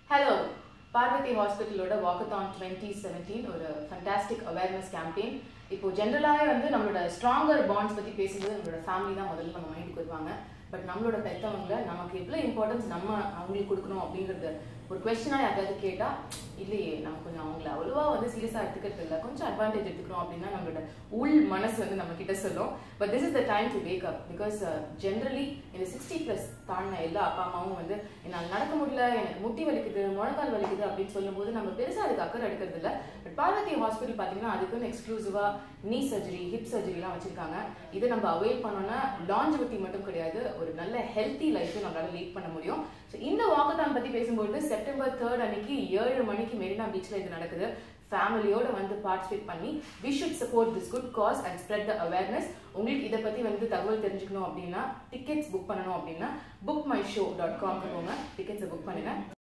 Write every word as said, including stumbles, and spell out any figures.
Hello, Parvati Hospital oda Walkathon twenty seventeen ஒரு fantastic awareness campaign. இப்போ ஜெனரலாவே வந்து நம்மளோட stronger bonds பத்தி பேசும்போது நம்மளோட ஃபேமிலி தான் முதல்ல நம்ம மைண்டுக்கு வருவாங்க. பட் நம்மளோட பெத்தவங்க நமக்கு எவ்வளவு இம்பார்ட்டன்ஸ் நம்ம அவங்களுக்கு கொடுக்கணும் அப்படிங்கறது ஒரு क्वेश्चनா யாராவது கேட்டா இல்லையே நம்ம கொஞ்சம் அவங்கள அவ்வளவா வந்து சீரியஸா எடுத்துக்கிறது இல்ல கொஞ்சம் அட்வான்டேஜ் எடுத்துக்கறோம் அப்படினா நம்மளோட உள் மனசு வந்து நம்ம கிட்ட சொல்லும். But this is the time to wake up because uh, generally in the sixty plus தாண்டின எல்லா அப்பா அம்மாவும் வந்து என்னால நடக்க முடியல எனக்கு முட்டி வலிக்குது முழங்கால் வலிக்குது அப்படின்னு சொல்லும்போது நம்ம பெருசா அதுக்கு அக்கறை எடுக்கிறது இல்ல. பட் பார்வதி ஹாஸ்பிட்டல் பாத்தீங்கன்னா அதுக்குன்னு எக்ஸ்க்ளூசிவா நீ சர்ஜரி ஹிப் சர்ஜரி எல்லாம் வச்சிருக்காங்க. இதை நம்ம அவைல் பண்ணோம்னா லாஞ்சிவிட்டி மட்டும் கிடையாது ஒரு நல்ல ஹெல்த்தி லைஃப் நம்மளால லீட் பண்ண முடியும். ஸோ இந்த வாக்கத்தான் பத்தி பேசும்போது செப்டம்பர் தேர்ட் அன்னைக்கு ஏழு மணிக்கு மெரினா பீச்ல இது நடக்குது. ஃபேமிலியோட வந்து பார்ட்டிசிபேட் பண்ணி we should support this good cause and spread the awareness. உங்களுக்கு இதை பத்தி வந்து தகவல் தெரிஞ்சுக்கணும் அப்படின்னா டிக்கெட்ஸ் புக் பண்ணணும் அப்படின்னா book my show dot com க்கு போங்க டிக்கெட்ஸை புக் பண்ணுங்க.